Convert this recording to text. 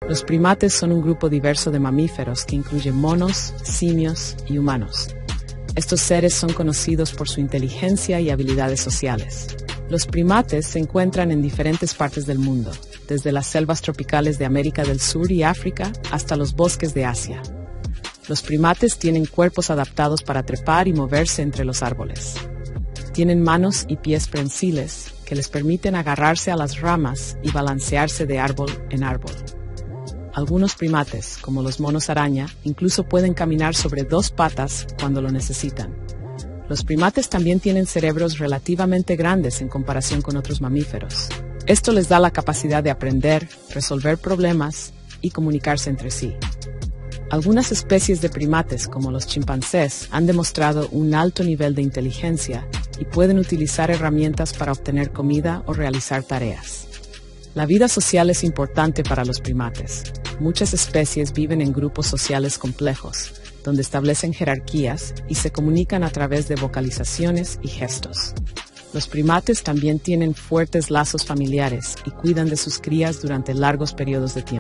Los primates son un grupo diverso de mamíferos que incluye monos, simios y humanos. Estos seres son conocidos por su inteligencia y habilidades sociales. Los primates se encuentran en diferentes partes del mundo, desde las selvas tropicales de América del Sur y África hasta los bosques de Asia. Los primates tienen cuerpos adaptados para trepar y moverse entre los árboles. Tienen manos y pies prensiles que les permiten agarrarse a las ramas y balancearse de árbol en árbol. Algunos primates, como los monos araña, incluso pueden caminar sobre dos patas cuando lo necesitan. Los primates también tienen cerebros relativamente grandes en comparación con otros mamíferos. Esto les da la capacidad de aprender, resolver problemas y comunicarse entre sí. Algunas especies de primates, como los chimpancés, han demostrado un alto nivel de inteligencia y pueden utilizar herramientas para obtener comida o realizar tareas. La vida social es importante para los primates. Muchas especies viven en grupos sociales complejos, donde establecen jerarquías y se comunican a través de vocalizaciones y gestos. Los primates también tienen fuertes lazos familiares y cuidan de sus crías durante largos periodos de tiempo.